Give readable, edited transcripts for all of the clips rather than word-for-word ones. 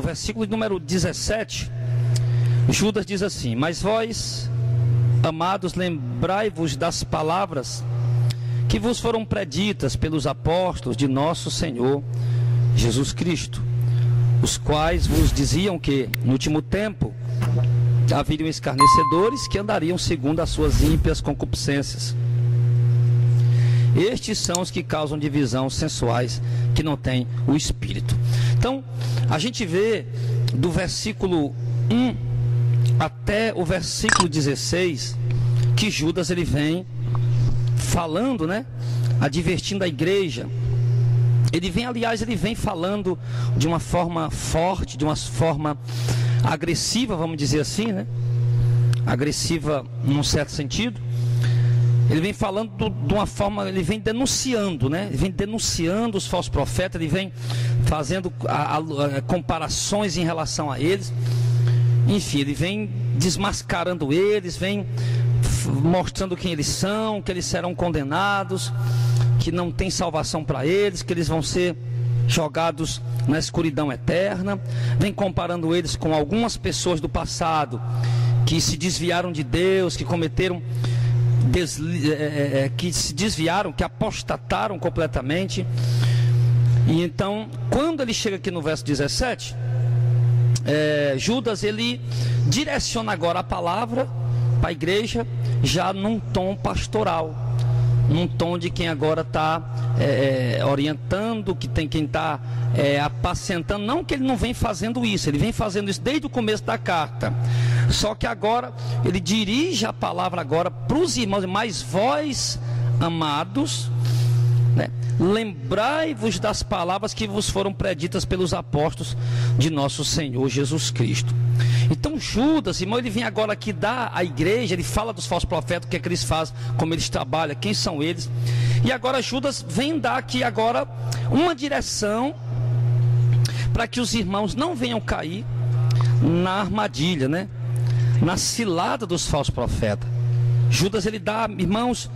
versículo número 17, Judas diz assim: mas vós, amados, lembrai-vos das palavras que vos foram preditas pelos apóstolos de nosso Senhor Jesus Cristo, os quais vos diziam que no último tempo haveriam escarnecedores que andariam segundo as suas ímpias concupiscências. Estes são os que causam divisão, sensuais, que não têm o Espírito. Então, a gente vê do versículo 1 até o versículo 16 que Judas ele vem falando, né? Advertindo a igreja. Ele vem falando de uma forma forte, de uma forma agressiva, vamos dizer assim, né? Agressiva num certo sentido. Ele vem falando de uma forma, ele vem denunciando, né? Ele vem denunciando os falsos profetas, ele vem fazendo comparações em relação a eles. Enfim, ele vem desmascarando eles, vem mostrando quem eles são, que eles serão condenados, que não tem salvação para eles, que eles vão ser jogados na escuridão eterna. Vem comparando eles com algumas pessoas do passado que se desviaram de Deus, que cometeram que se desviaram, que apostataram completamente. E então, quando ele chega aqui no verso 17, Judas ele direciona agora a palavra para a igreja, já num tom pastoral, num tom de quem agora está orientando, que tem quem está apacentando. Não que ele não vem fazendo isso, ele vem fazendo isso desde o começo da carta, só que agora ele dirige a palavra agora para os irmãos. Mas vós, amados, né, lembrai-vos das palavras que vos foram preditas pelos apóstolos de nosso Senhor Jesus Cristo. Então Judas, irmão, ele vem agora aqui dar à igreja, ele fala dos falsos profetas, o que é que eles fazem, como eles trabalham, quem são eles. E agora Judas vem dar aqui agora uma direção para que os irmãos não venham cair na armadilha, né? Na cilada dos falsos profetas. Judas ele dá, irmãos,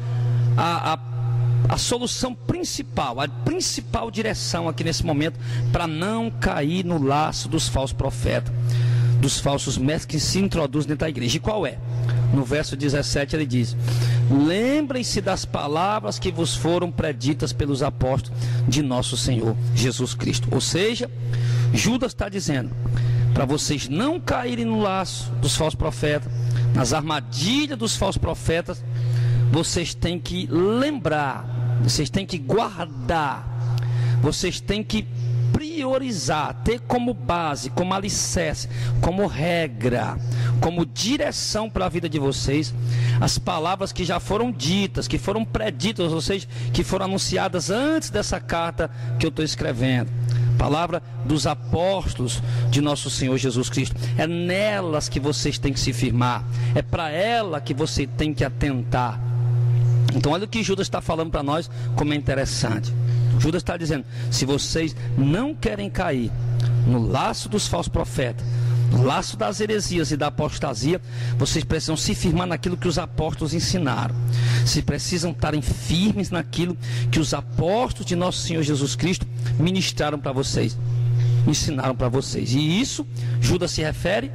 a solução principal, a principal direção aqui nesse momento para não cair no laço dos falsos profetas, dos falsos mestres que se introduzem dentro da igreja. E qual é? No verso 17 ele diz: lembrem-se das palavras que vos foram preditas pelos apóstolos de nosso Senhor Jesus Cristo. Ou seja, Judas está dizendo para vocês não caírem no laço dos falsos profetas, nas armadilhas dos falsos profetas. Vocês têm que lembrar, vocês têm que guardar, vocês têm que priorizar, ter como base, como alicerce, como regra, como direção para a vida de vocês, as palavras que já foram ditas, que foram preditas, ou seja, que foram anunciadas antes dessa carta que eu estou escrevendo. Palavra dos apóstolos de nosso Senhor Jesus Cristo. É nelas que vocês têm que se firmar, é para ela que você tem que atentar. Então olha o que Judas está falando para nós, como é interessante. Judas está dizendo: se vocês não querem cair no laço dos falsos profetas, no laço das heresias e da apostasia, vocês precisam se firmar naquilo que os apóstolos ensinaram. Vocês precisam estarem firmes naquilo que os apóstolos de nosso Senhor Jesus Cristo ministraram para vocês, ensinaram para vocês. E isso, Judas se refere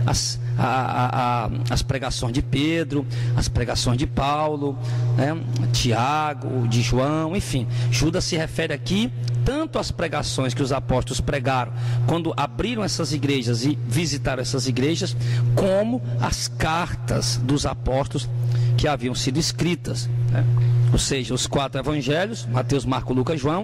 às pregações de Pedro, às pregações de Paulo, né, Tiago, de João, enfim. Judas se refere aqui tanto às pregações que os apóstolos pregaram quando abriram essas igrejas e visitaram essas igrejas, como as cartas dos apóstolos que haviam sido escritas, né? Ou seja, os 4 evangelhos, Mateus, Marcos, Lucas, João,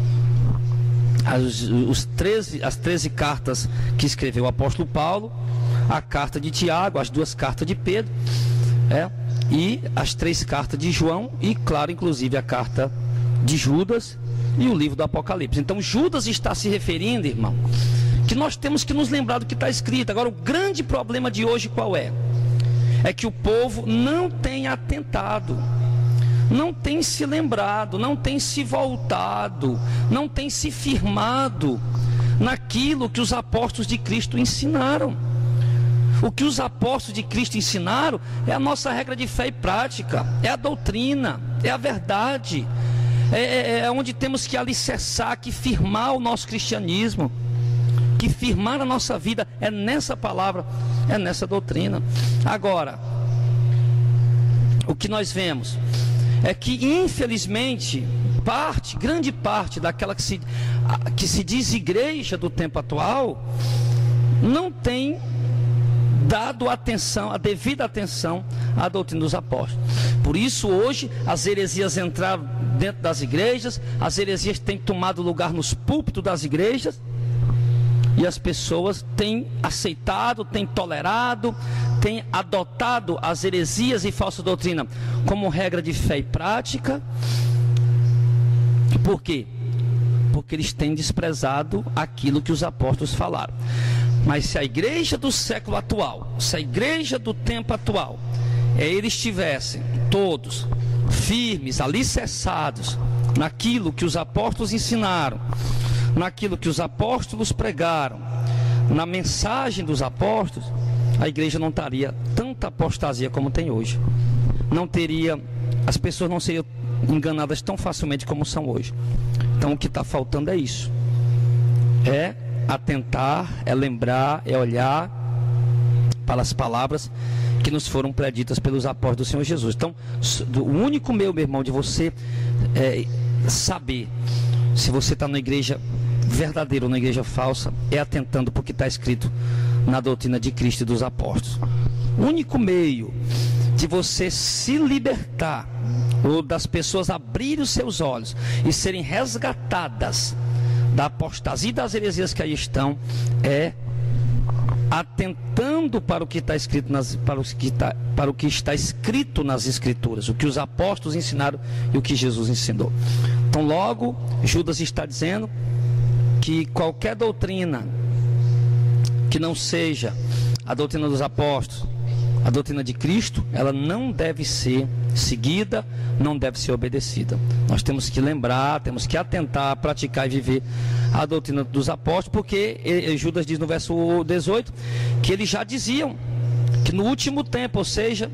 as 13 cartas que escreveu o apóstolo Paulo, a carta de Tiago, as 2 cartas de Pedro, e as 3 cartas de João, e claro, inclusive a carta de Judas e o livro do Apocalipse. Então Judas está se referindo, irmão, que nós temos que nos lembrar do que está escrito. Agora, o grande problema de hoje qual é? É que o povo não tem atentado, não tem se lembrado, não tem se voltado, não tem se firmado naquilo que os apóstolos de Cristo ensinaram. O que os apóstolos de Cristo ensinaram é a nossa regra de fé e prática, é a doutrina, é a verdade, é onde temos que alicerçar, que firmar o nosso cristianismo. que firmar a nossa vida é nessa palavra, é nessa doutrina. Agora, o que nós vemos é que, infelizmente, grande parte daquela que se diz igreja do tempo atual, não tem dado atenção, a devida atenção à doutrina dos apóstolos. Por isso, hoje, as heresias entraram dentro das igrejas, as heresias têm tomado lugar nos púlpitos das igrejas, e as pessoas têm aceitado, têm tolerado, têm adotado as heresias e falsa doutrina como regra de fé e prática. Por quê? Porque eles têm desprezado aquilo que os apóstolos falaram. Mas se a igreja do século atual, se a igreja do tempo atual, eles estivessem todos firmes, alicerçados naquilo que os apóstolos ensinaram, naquilo que os apóstolos pregaram, na mensagem dos apóstolos, a igreja não estaria tanta apostasia como tem hoje. Não teria, as pessoas não seriam enganadas tão facilmente como são hoje. Então o que está faltando é isso. É atentar, é lembrar, é olhar para as palavras que nos foram preditas pelos apóstolos do Senhor Jesus. Então, o único meu irmão, de você saber se você está na igreja verdadeira ou na igreja falsa, é atentando para o que está escrito na doutrina de Cristo e dos apóstolos. O único meio de você se libertar, ou das pessoas abrirem os seus olhos e serem resgatadas da apostasia e das heresias que aí estão, é atentando para o que está escrito para o que está escrito nas Escrituras, o que os apóstolos ensinaram e o que Jesus ensinou. Então, logo, Judas está dizendo que qualquer doutrina que não seja a doutrina dos apóstolos, a doutrina de Cristo, ela não deve ser seguida, não deve ser obedecida. Nós temos que lembrar, temos que atentar, praticar e viver a doutrina dos apóstolos, porque Judas diz no verso 18 que eles já diziam que no último tempo, ou seja,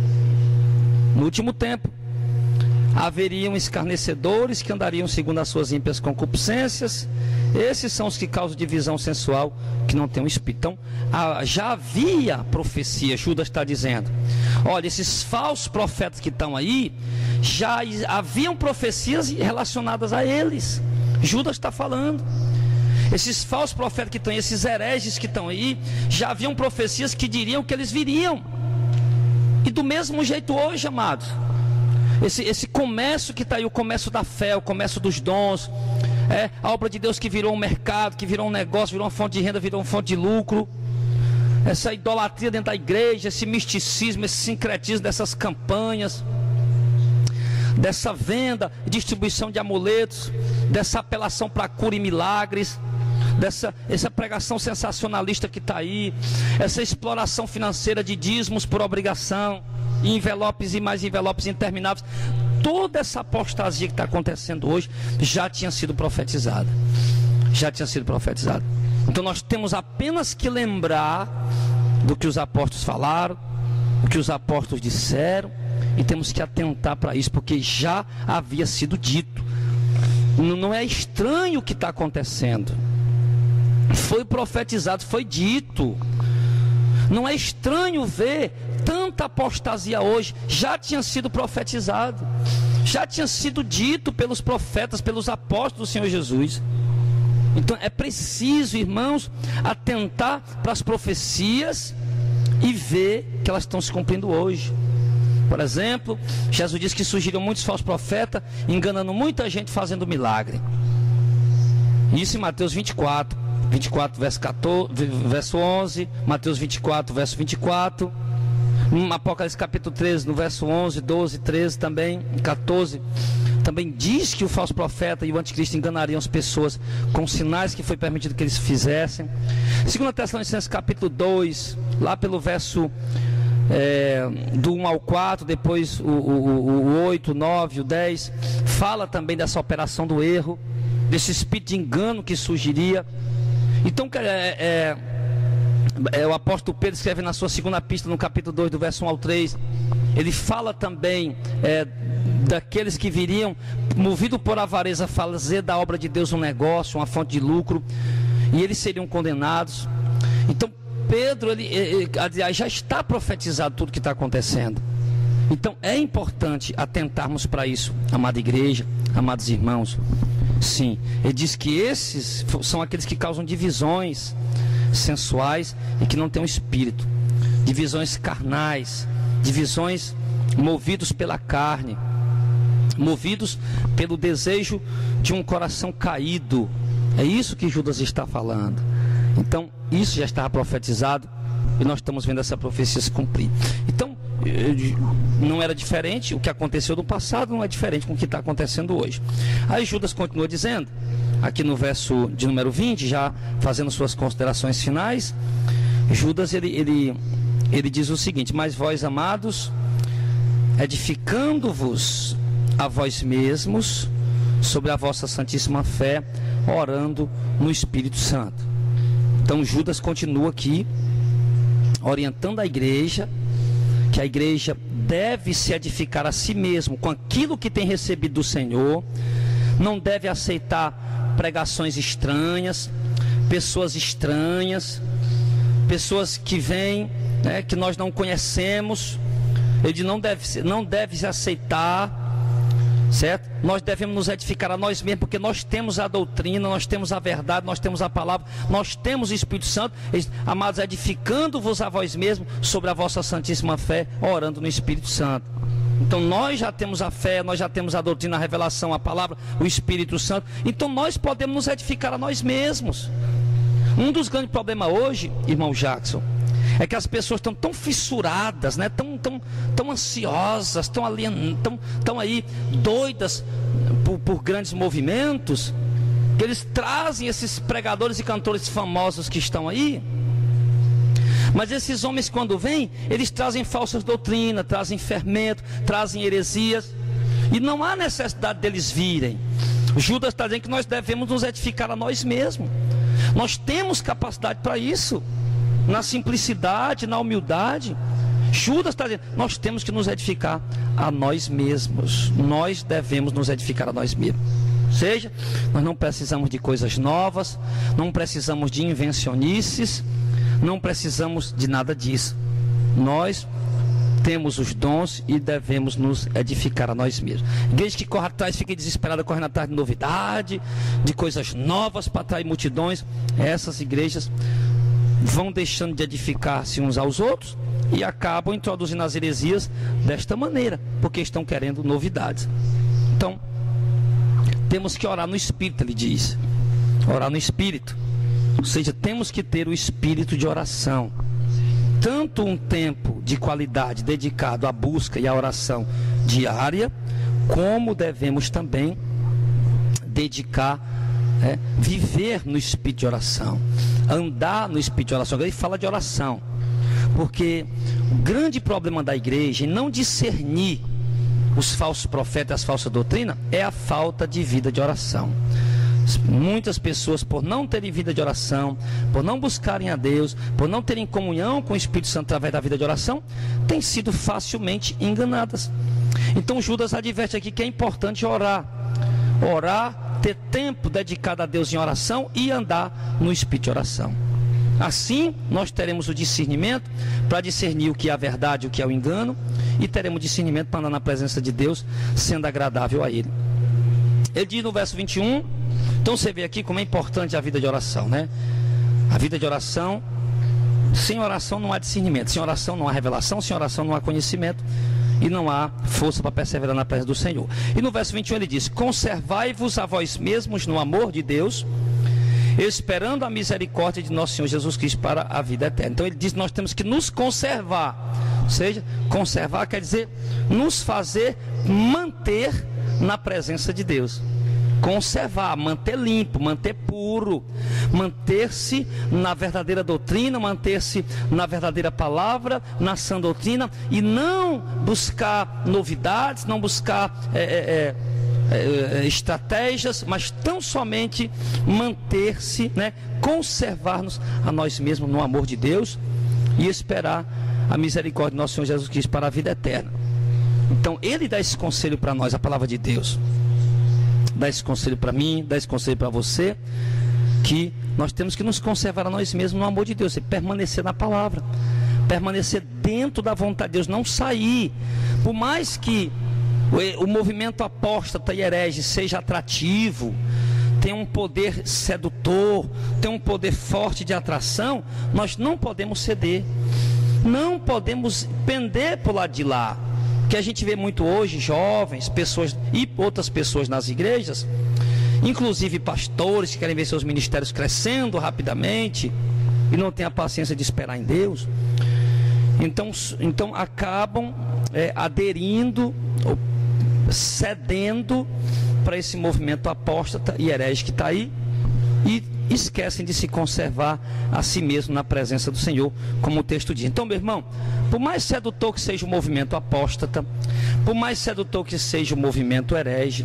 no último tempo, haveriam escarnecedores que andariam segundo as suas ímpias concupiscências. Esses são os que causam divisão sensual, que não tem um espírito. Então, já havia profecia. Judas está dizendo: olha, esses falsos profetas que estão aí, já haviam profecias relacionadas a eles. Judas está falando. Esses falsos profetas que estão aí, esses hereges que estão aí, já haviam profecias que diriam que eles viriam. E do mesmo jeito hoje, amados, esse comércio que está aí, o comércio da fé, o comércio dos dons, a obra de Deus que virou um mercado, que virou um negócio, virou uma fonte de renda, virou uma fonte de lucro. Essa idolatria dentro da igreja, esse misticismo, esse sincretismo dessas campanhas, dessa venda, distribuição de amuletos, dessa apelação para cura e milagres, essa pregação sensacionalista que está aí, essa exploração financeira de dízimos por obrigação, envelopes e mais envelopes intermináveis. Toda essa apostasia que está acontecendo hoje já tinha sido profetizada. Já tinha sido profetizada. Então nós temos apenas que lembrar do que os apóstolos falaram, o que os apóstolos disseram, e temos que atentar para isso, porque já havia sido dito. Não é estranho o que está acontecendo. Foi profetizado, foi dito. Não é estranho ver tanta apostasia hoje. Já tinha sido profetizado, já tinha sido dito pelos profetas, pelos apóstolos do Senhor Jesus. Então é preciso, irmãos, atentar para as profecias e ver que elas estão se cumprindo hoje. Por exemplo, Jesus disse que surgiram muitos falsos profetas, enganando muita gente, fazendo milagre. Isso em Mateus 24 verso 11, Mateus 24, verso 24, Apocalipse capítulo 13, no verso 11, 12, 13 também, 14, também diz que o falso profeta e o anticristo enganariam as pessoas com sinais que foi permitido que eles fizessem. 2 Tessalonicenses capítulo 2, lá pelo verso do 1 ao 4, depois o 8, o 9, o 10, fala também dessa operação do erro, desse espírito de engano que surgiria. Então, o apóstolo Pedro escreve na sua segunda epístola, no capítulo 2, do verso 1 ao 3, ele fala também daqueles que viriam, movido por avareza, fazer da obra de Deus um negócio, uma fonte de lucro. e eles seriam condenados. Então Pedro, aliás, já está profetizado tudo que está acontecendo. Então é importante atentarmos para isso, amada igreja, amados irmãos. Sim, ele diz que esses são aqueles que causam divisões sensuais e que não têm um espírito, divisões carnais, divisões movidos pela carne, movidos pelo desejo de um coração caído. É isso que Judas está falando. Então isso já estava profetizado e nós estamos vendo essa profecia se cumprir. Então não era diferente, o que aconteceu no passado não é diferente com o que está acontecendo hoje. Aí Judas continua dizendo, aqui no verso de número 20, já fazendo suas considerações finais, Judas ele diz o seguinte: mas vós, amados, edificando-vos a vós mesmos sobre a vossa santíssima fé, orando no Espírito Santo. Então Judas continua aqui orientando a igreja, que a igreja deve se edificar a si mesmo com aquilo que tem recebido do Senhor, não deve aceitar pregações estranhas, pessoas que vêm, né, que nós não conhecemos. Ele não deve se aceitar, certo? Nós devemos nos edificar a nós mesmos, porque nós temos a doutrina, nós temos a verdade, nós temos a palavra, nós temos o Espírito Santo. Amados, edificando-vos a vós mesmos sobre a vossa santíssima fé, orando no Espírito Santo. Então nós já temos a fé, nós já temos a doutrina, a revelação, a palavra, o Espírito Santo. Então nós podemos nos edificar a nós mesmos. Um dos grandes problemas hoje, irmão Jackson, é que as pessoas estão tão fissuradas, né? tão ansiosas, estão aí doidas por grandes movimentos, que eles trazem esses pregadores e cantores famosos que estão aí. Mas esses homens, quando vêm, eles trazem falsas doutrinas, trazem fermento, trazem heresias, e não há necessidade deles virem. Judas está dizendo que nós devemos nos edificar a nós mesmos. Nós temos capacidade para isso, na simplicidade, na humildade. Judas está dizendo, nós temos que nos edificar a nós mesmos. Nós devemos nos edificar a nós mesmos. Ou seja, nós não precisamos de coisas novas, não precisamos de invencionices, não precisamos de nada disso. Nós temos os dons e devemos nos edificar a nós mesmos. Igreja que corre atrás, fica desesperada, correndo atrás de novidade, de coisas novas para atrair multidões. Essas igrejas vão deixando de edificar-se uns aos outros e acabam introduzindo as heresias desta maneira, porque estão querendo novidades. Então, temos que orar no Espírito, ele diz. Orar no Espírito. Ou seja, temos que ter o espírito de oração. Tanto um tempo de qualidade dedicado à busca e à oração diária, como devemos também dedicar, viver no espírito de oração, andar no espírito de oração. Ele fala de oração, porque o grande problema da igreja em não discernir os falsos profetas, as falsas doutrinas, é a falta de vida de oração. Muitas pessoas, por não terem vida de oração, por não buscarem a Deus, por não terem comunhão com o Espírito Santo através da vida de oração, têm sido facilmente enganadas. Então Judas adverte aqui que é importante orar, ter tempo dedicado a Deus em oração e andar no Espírito de oração. Assim nós teremos o discernimento para discernir o que é a verdade, o que é o engano, e teremos discernimento para andar na presença de Deus, sendo agradável a Ele. Ele diz no verso 21, então você vê aqui como é importante a vida de oração, né? A vida de oração, sem oração não há discernimento, sem oração não há revelação, sem oração não há conhecimento, e não há força para perseverar na presença do Senhor. E no verso 21 ele diz: conservai-vos a vós mesmos no amor de Deus, esperando a misericórdia de nosso Senhor Jesus Cristo para a vida eterna. Então ele diz que nós temos que nos conservar. Ou seja, conservar quer dizer nos fazer manter na presença de Deus. Conservar, manter limpo, manter puro, manter-se na verdadeira doutrina, manter-se na verdadeira palavra, na sã doutrina, e não buscar novidades, não buscar estratégias, mas tão somente manter-se, conservar-nos a nós mesmos no amor de Deus e esperar a misericórdia de nosso Senhor Jesus Cristo para a vida eterna. Então ele dá esse conselho para nós, a palavra de Deus dá esse conselho para mim, dá esse conselho para você, que nós temos que nos conservar a nós mesmos no amor de Deus, e permanecer na palavra, permanecer dentro da vontade de Deus, não sair. Por mais que o movimento apóstata e herege seja atrativo, tem um poder sedutor, tem um poder forte de atração, nós não podemos ceder, não podemos pender para o lado de lá. Que a gente vê muito hoje, jovens, pessoas e outras pessoas nas igrejas, inclusive pastores que querem ver seus ministérios crescendo rapidamente e não têm a paciência de esperar em Deus, então acabam aderindo, cedendo para esse movimento apóstata e herege que está aí, e esquecem de se conservar a si mesmo na presença do Senhor, como o texto diz. Então, meu irmão, por mais sedutor que seja o movimento apóstata, por mais sedutor que seja o movimento herege,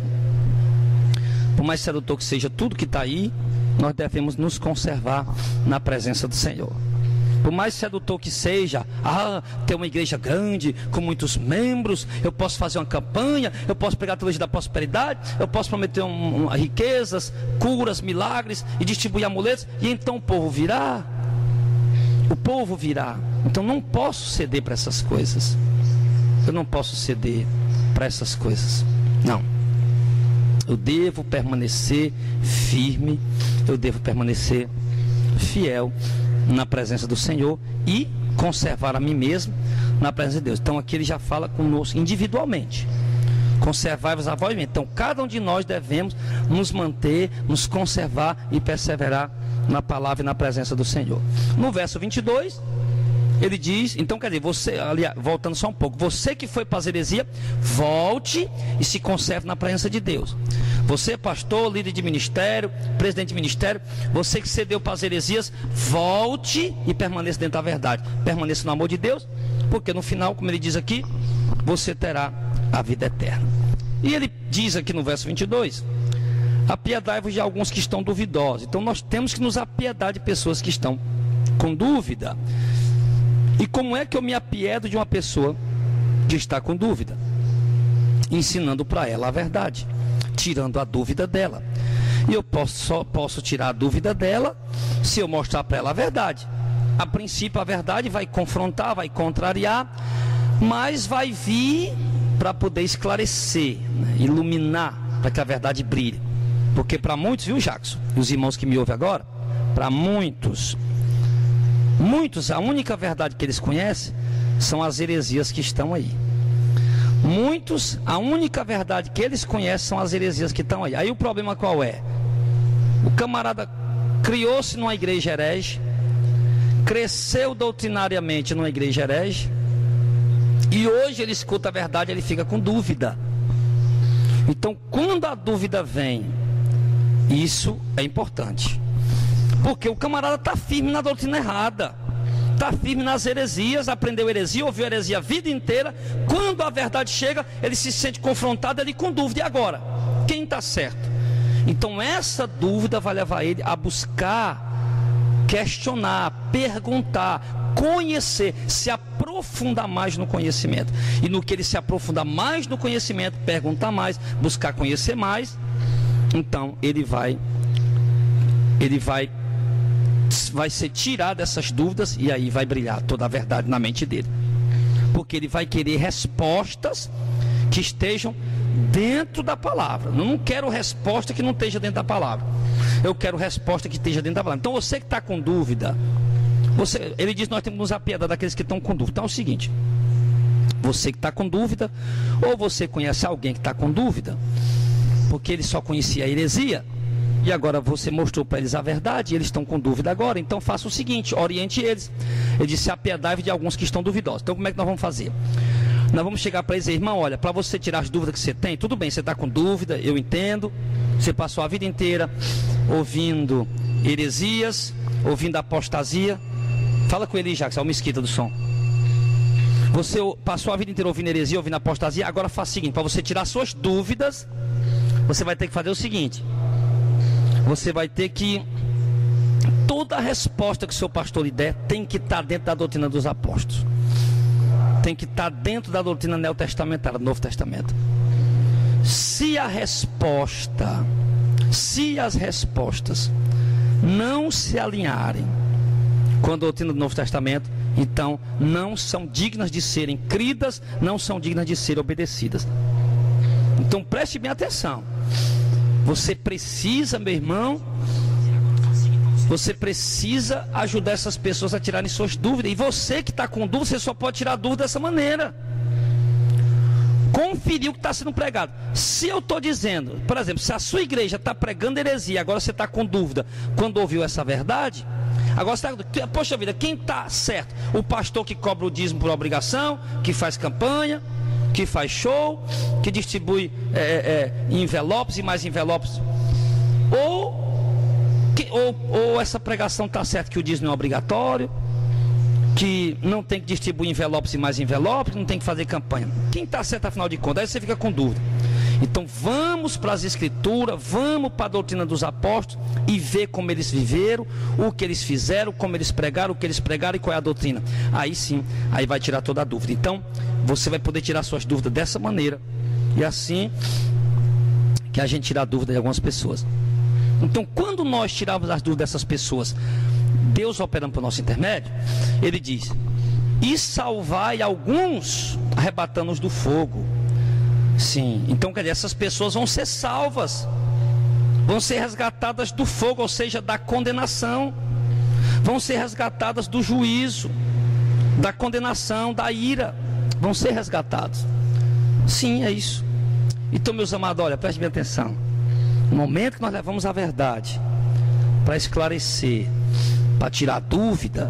por mais sedutor que seja tudo que está aí, nós devemos nos conservar na presença do Senhor. Por mais sedutor que seja, ter uma igreja grande, com muitos membros, eu posso fazer uma campanha, eu posso pregar a teologia da prosperidade, eu posso prometer riquezas, curas, milagres e distribuir amuletos, e então o povo virá. O povo virá. Então não posso ceder para essas coisas. Eu não posso ceder para essas coisas. Não. Eu devo permanecer firme, eu devo permanecer fiel na presença do Senhor e conservar a mim mesmo na presença de Deus. Então aqui ele já fala conosco individualmente: conservai-vos a vós mesmos. Então cada um de nós devemos nos manter, nos conservar e perseverar na palavra e na presença do Senhor. No verso 22 ele diz, então quer dizer, você, aliás, voltando só um pouco, você que foi para as heresias, volte e se conserve na presença de Deus. Você, pastor, líder de ministério, presidente de ministério, você que cedeu para as heresias, volte e permaneça dentro da verdade, permaneça no amor de Deus, porque no final, como ele diz aqui, você terá a vida eterna. E ele diz aqui no verso 22, apiedai-vos de alguns que estão duvidosos. Então nós temos que nos apiedar de pessoas que estão com dúvida. E como é que eu me apiedo de uma pessoa que está com dúvida? Ensinando para ela a verdade, tirando a dúvida dela. E eu só posso tirar a dúvida dela se eu mostrar para ela a verdade. A princípio a verdade vai confrontar, vai contrariar, mas vai vir para poder esclarecer, né? Iluminar, para que a verdade brilhe. Porque para muitos, viu, Jackson, e os irmãos que me ouvem agora, para muitos, a única verdade que eles conhecem são as heresias que estão aí. Muitos, a única verdade que eles conhecem são as heresias que estão aí. Aí o problema qual é? O camarada criou-se numa igreja herege, cresceu doutrinariamente numa igreja herege, e hoje ele escuta a verdade, ele fica com dúvida. Então quando a dúvida vem, isso é importante, porque o camarada está firme na doutrina errada, está firme nas heresias, aprendeu heresia, ouviu heresia a vida inteira. Quando a verdade chega, ele se sente confrontado, ele com dúvida. E agora? Quem está certo? Então essa dúvida vai levar ele a buscar, questionar, perguntar, conhecer, se aprofundar mais no conhecimento. E no que ele se aprofundar mais no conhecimento, perguntar mais, buscar conhecer mais, então ele vai ser tirado dessas dúvidas, e aí vai brilhar toda a verdade na mente dele, porque ele vai querer respostas que estejam dentro da palavra. Eu não quero resposta que não esteja dentro da palavra, eu quero resposta que esteja dentro da palavra. Então você que está com dúvida, ele diz que nós temos que nos apiedar daqueles que estão com dúvida. Então é o seguinte: você que está com dúvida, ou você conhece alguém que está com dúvida, porque ele só conhecia a heresia, e agora você mostrou para eles a verdade, e eles estão com dúvida agora, então faça o seguinte, oriente eles. Ele disse: apiedai-vos de alguns que estão duvidosos. Então como é que nós vamos fazer? Nós vamos chegar para eles e dizer: irmão, olha, para você tirar as dúvidas que você tem, tudo bem, você está com dúvida, eu entendo, você passou a vida inteira ouvindo heresias, ouvindo apostasia. Fala com ele, Jacques, é o mesquita do som. Você passou a vida inteira ouvindo heresia, ouvindo apostasia. Agora faça o seguinte: para você tirar suas dúvidas, você vai ter que fazer o seguinte: você vai ter que, toda a resposta que o seu pastor lhe der tem que estar dentro da doutrina dos apóstolos, tem que estar dentro da doutrina neotestamentária, do Novo Testamento. Se as respostas não se alinharem com a doutrina do Novo Testamento, então não são dignas de serem cridas, não são dignas de serem obedecidas. Então preste bem atenção. Você precisa, meu irmão, você precisa ajudar essas pessoas a tirarem suas dúvidas. E você que está com dúvida, você só pode tirar dúvida dessa maneira. Conferir o que está sendo pregado. Se eu estou dizendo, por exemplo, se a sua igreja está pregando heresia, agora você está com dúvida quando ouviu essa verdade, agora você está, poxa vida, quem está certo? O pastor que cobra o dízimo por obrigação, que faz campanha, que faz show, que distribui envelopes e mais envelopes, ou essa pregação está certa que o dízimo é obrigatório, que não tem que distribuir envelopes e mais envelopes, não tem que fazer campanha. Quem está certo afinal de contas? Aí você fica com dúvida. Então vamos para as escrituras, vamos para a doutrina dos apóstolos e ver como eles viveram, o que eles fizeram, como eles pregaram, o que eles pregaram e qual é a doutrina. Aí sim, aí vai tirar toda a dúvida. Então você vai poder tirar suas dúvidas dessa maneira, e assim que a gente tira a dúvida de algumas pessoas. Então quando nós tirarmos as dúvidas dessas pessoas, Deus operando por nosso intermédio, ele diz: e salvai alguns, arrebatando-os do fogo. Sim, então quer dizer, essas pessoas vão ser salvas, vão ser resgatadas do fogo, ou seja, da condenação, vão ser resgatadas do juízo, da condenação, da ira, vão ser resgatados. Sim, é isso. Então, meus amados, olha, preste bem atenção. No momento que nós levamos a verdade para esclarecer, para tirar dúvida,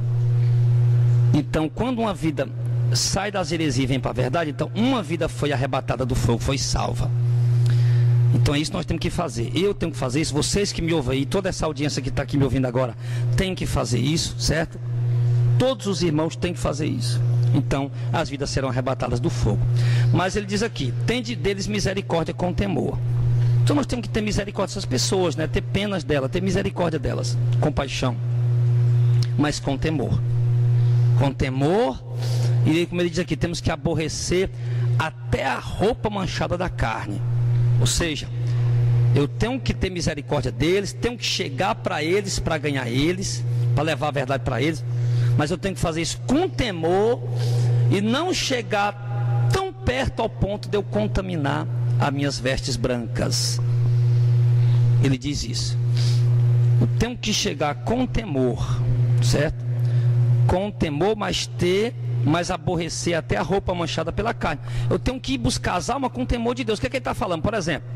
então quando uma vida sai das heresias e vem para a verdade, então uma vida foi arrebatada do fogo, foi salva. Então é isso que nós temos que fazer. Eu tenho que fazer isso, vocês que me ouvem aí, toda essa audiência que está aqui me ouvindo agora, tem que fazer isso, certo? Todos os irmãos têm que fazer isso. Então as vidas serão arrebatadas do fogo. Mas ele diz aqui: tende deles misericórdia com temor. Então nós temos que ter misericórdia dessas pessoas, né? Ter penas delas, ter misericórdia delas, compaixão, mas com temor. Com temor. E como ele diz aqui, temos que aborrecer até a roupa manchada da carne. Ou seja, eu tenho que ter misericórdia deles, tenho que chegar para eles, para ganhar eles, para levar a verdade para eles, mas eu tenho que fazer isso com temor e não chegar tão perto ao ponto de eu contaminar as minhas vestes brancas. Ele diz isso. Eu tenho que chegar com temor, certo? Com temor, mas aborrecer até a roupa manchada pela carne. Eu tenho que ir buscar as almas com temor de Deus. O que é que ele está falando? Por exemplo,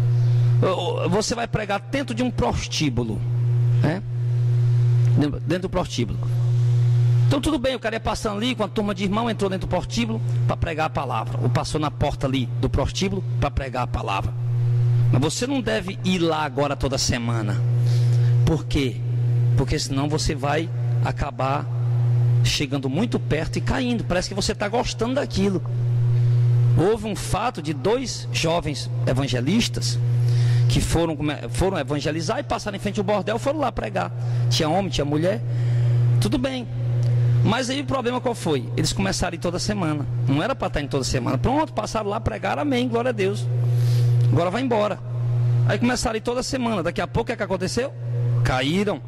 você vai pregar dentro de um prostíbulo, né? Dentro do prostíbulo. Então tudo bem, o cara ia passando ali com a turma de irmão, entrou dentro do prostíbulo para pregar a palavra, ou passou na porta ali do prostíbulo para pregar a palavra. Mas você não deve ir lá agora toda semana. Por quê? Porque senão você vai acabar chegando muito perto e caindo. Parece que você está gostando daquilo. Houve um fato de 2 jovens evangelistas que foram evangelizar e passaram em frente ao bordel, foram lá pregar. Tinha homem, tinha mulher, tudo bem. Mas aí o problema qual foi? Eles começaram a ir toda semana. Não era para estar indo toda semana. Pronto, passaram lá, pregaram, amém, glória a Deus. Agora vai embora. Aí começaram a ir toda semana. Daqui a pouco o que aconteceu? Caíram.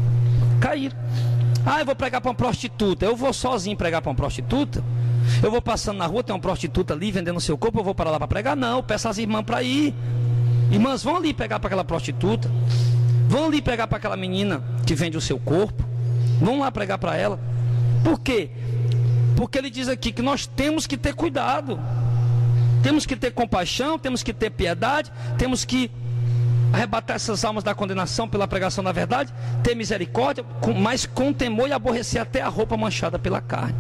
Ah, eu vou pregar para uma prostituta. Eu vou sozinho pregar para uma prostituta? Eu vou passando na rua, tem uma prostituta ali vendendo o seu corpo, eu vou para lá para pregar? Não, eu peço às irmãs para ir. Irmãs, vão ali pegar para aquela prostituta. Vão ali pegar para aquela menina que vende o seu corpo. Vão lá pregar para ela. Por quê? Porque ele diz aqui que nós temos que ter cuidado. Temos que ter compaixão, temos que ter piedade, temos que arrebatar essas almas da condenação pela pregação da verdade, ter misericórdia, mas com temor, e aborrecer até a roupa manchada pela carne.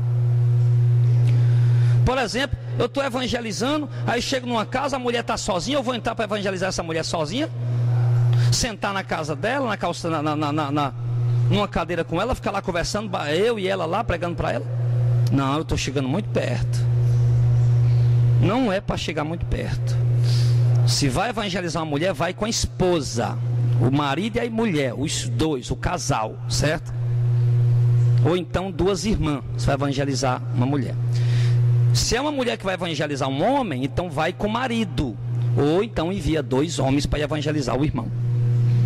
Por exemplo, eu estou evangelizando, aí chego numa casa, a mulher está sozinha, eu vou entrar para evangelizar essa mulher sozinha, sentar na casa dela, numa cadeira com ela, ficar lá conversando, eu e ela lá, pregando para ela? Não, eu estou chegando muito perto. Não é para chegar muito perto. Se vai evangelizar uma mulher, vai com a esposa, o marido e a mulher, os dois, o casal, certo? Ou então 2 irmãs, você vai evangelizar uma mulher. Se é uma mulher que vai evangelizar um homem, então vai com o marido. Ou então envia 2 homens para evangelizar o irmão.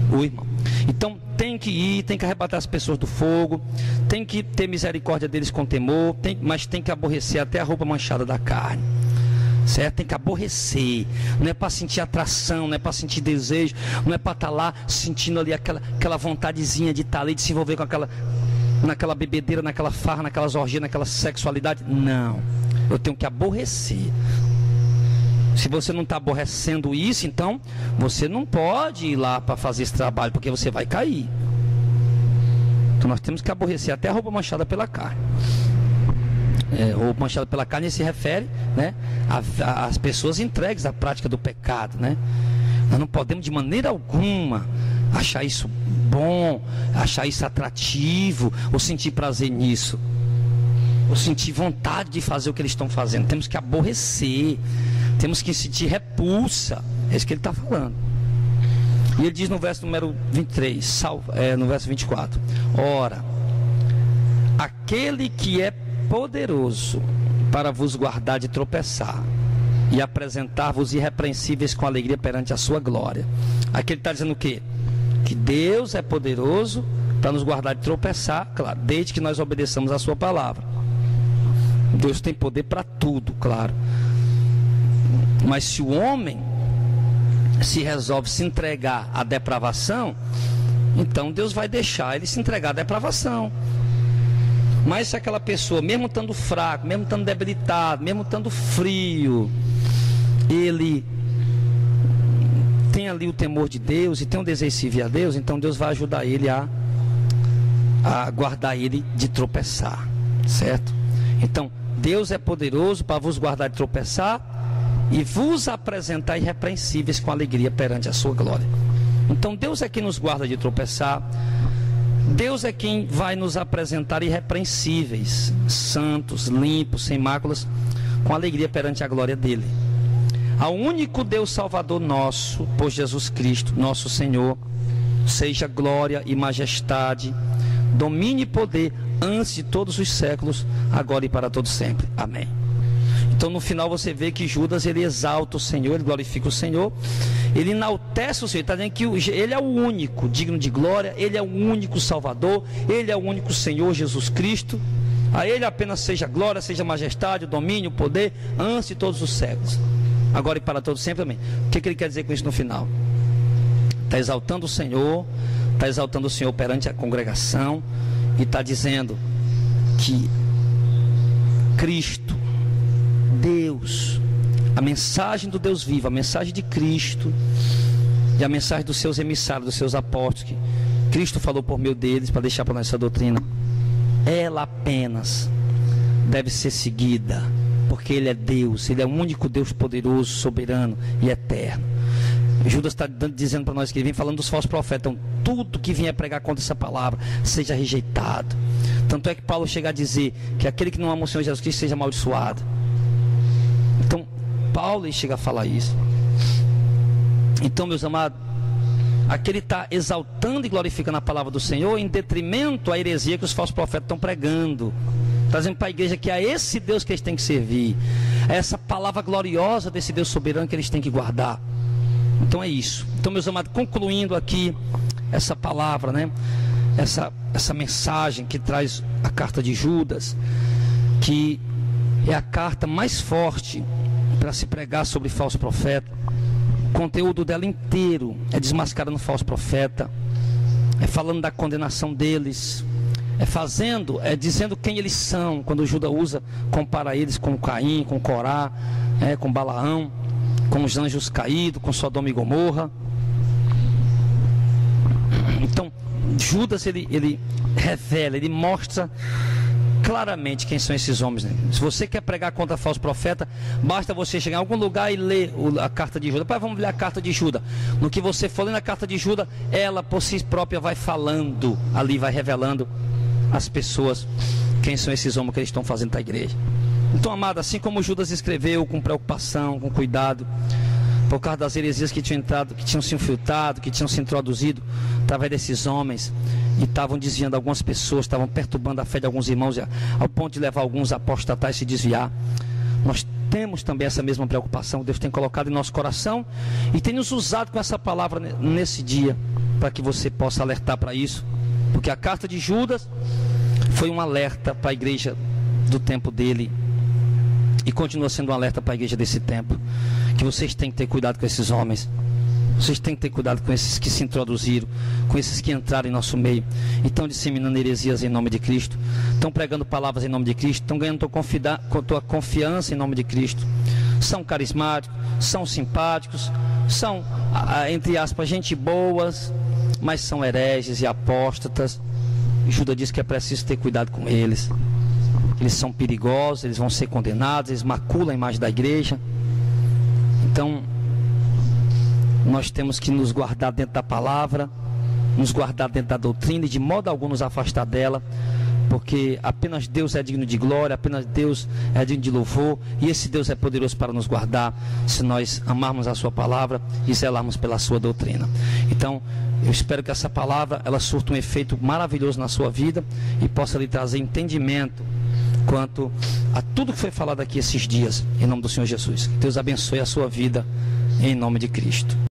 o irmão. Então tem que ir, tem que arrebatar as pessoas do fogo, tem que ter misericórdia deles com temor, mas tem que aborrecer até a roupa manchada da carne, certo? Tem que aborrecer, não é para sentir atração, não é para sentir desejo, não é para estar lá sentindo ali aquela vontadezinha de estar ali, de se envolver com naquela bebedeira, naquela farra, naquelas orgias, naquela sexualidade. Não, eu tenho que aborrecer. Se você não está aborrecendo isso, então você não pode ir lá para fazer esse trabalho, porque você vai cair. Então nós temos que aborrecer até a roupa manchada pela carne. Roupa manchada pela carne se refere, né, às pessoas entregues à prática do pecado, né? Nós não podemos de maneira alguma achar isso bom, achar isso atrativo, ou sentir prazer nisso, ou sentir vontade de fazer o que eles estão fazendo. Temos que aborrecer, temos que sentir repulsa. É isso que ele está falando. E ele diz no verso número 23, no verso 24: ora, aquele que é poderoso para vos guardar de tropeçar e apresentar-vos irrepreensíveis com alegria perante a sua glória. Aqui ele está dizendo o quê? Que Deus é poderoso para nos guardar de tropeçar, claro, desde que nós obedeçamos a sua palavra. Deus tem poder para tudo, claro. Mas se o homem se resolve se entregar à depravação, então Deus vai deixar ele se entregar à depravação. Mas se aquela pessoa, mesmo estando fraco, mesmo estando debilitado, mesmo estando frio, ele tem ali o temor de Deus e tem um desejo de servir a Deus, então Deus vai ajudar ele a guardar ele de tropeçar, certo? Então Deus é poderoso para vos guardar de tropeçar e vos apresentar irrepreensíveis com alegria perante a sua glória. Então Deus é quem nos guarda de tropeçar. Deus é quem vai nos apresentar irrepreensíveis, santos, limpos, sem máculas, com alegria perante a glória dele. Ao único Deus Salvador nosso, por Jesus Cristo, nosso Senhor, seja glória e majestade, domínio e poder, antes de todos os séculos, agora e para todos sempre. Amém. Então no final você vê que Judas, ele exalta o Senhor, ele glorifica o Senhor, ele enaltece o Senhor, está dizendo que ele é o único digno de glória, ele é o único Salvador, ele é o único Senhor Jesus Cristo, a ele apenas seja glória, seja majestade, o domínio, o poder, antes de todos os séculos, agora e para todos sempre. Amém. O que ele quer dizer com isso no final? Está exaltando o Senhor, está exaltando o Senhor perante a congregação, e está dizendo que Cristo, Deus, a mensagem do Deus vivo, a mensagem de Cristo e a mensagem dos seus emissários, dos seus apóstolos, que Cristo falou por meio deles para deixar para nós essa doutrina, ela apenas deve ser seguida, porque Ele é Deus, Ele é o único Deus poderoso, soberano e eterno. Judas está dizendo para nós que ele vem falando dos falsos profetas. Então tudo que vier pregar contra essa palavra seja rejeitado. Tanto é que Paulo chega a dizer que aquele que não ama o Senhor Jesus Cristo seja amaldiçoado. Então Paulo chega a falar isso. Então, meus amados, aqui ele está exaltando e glorificando a palavra do Senhor em detrimento à heresia que os falsos profetas estão pregando, trazendo para a igreja que é esse Deus que eles têm que servir, é essa palavra gloriosa desse Deus soberano que eles têm que guardar. Então é isso. Então, meus amados, concluindo aqui essa palavra, né, essa mensagem que traz a carta de Judas, que é a carta mais forte para se pregar sobre falso profeta. O conteúdo dela inteiro é desmascarando o falso profeta, é falando da condenação deles, é dizendo quem eles são. Quando Judas compara eles com Caim, com Corá, com Balaão, com os anjos caídos, com Sodoma e Gomorra. Então Judas ele revela, ele mostra claramente quem são esses homens, né? Se você quer pregar contra falso profeta, basta você chegar em algum lugar e ler a carta de Judas. Vamos ler a carta de Judas. No que você for lendo a carta de Judas, ela por si própria vai falando ali, vai revelando às pessoas quem são esses homens que eles estão fazendo para a igreja. Então, amado, assim como Judas escreveu com preocupação, com cuidado, por causa das heresias que tinham entrado, que tinham se infiltrado, que tinham se introduzido através desses homens, e estavam desviando algumas pessoas, estavam perturbando a fé de alguns irmãos, ao ponto de levar alguns a apostatar e se desviar. Nós temos também essa mesma preocupação. Deus tem colocado em nosso coração e tem nos usado com essa palavra nesse dia para que você possa alertar para isso, porque a carta de Judas foi um alerta para a igreja do tempo dele e continua sendo um alerta para a igreja desse tempo, que vocês têm que ter cuidado com esses homens. Vocês têm que ter cuidado com esses que se introduziram, com esses que entraram em nosso meio e estão disseminando heresias em nome de Cristo, estão pregando palavras em nome de Cristo, estão ganhando tua confiança em nome de Cristo. São carismáticos, são simpáticos, são, entre aspas, gente boas, mas são hereges e apóstatas. Judas diz que é preciso ter cuidado com eles. Eles são perigosos, eles vão ser condenados, eles maculam a imagem da igreja. Então, nós temos que nos guardar dentro da palavra, nos guardar dentro da doutrina e de modo algum nos afastar dela, porque apenas Deus é digno de glória, apenas Deus é digno de louvor, e esse Deus é poderoso para nos guardar, se nós amarmos a sua palavra e zelarmos pela sua doutrina. Então, eu espero que essa palavra, ela surta um efeito maravilhoso na sua vida e possa lhe trazer entendimento quanto a tudo que foi falado aqui esses dias, em nome do Senhor Jesus. Que Deus abençoe a sua vida, em nome de Cristo.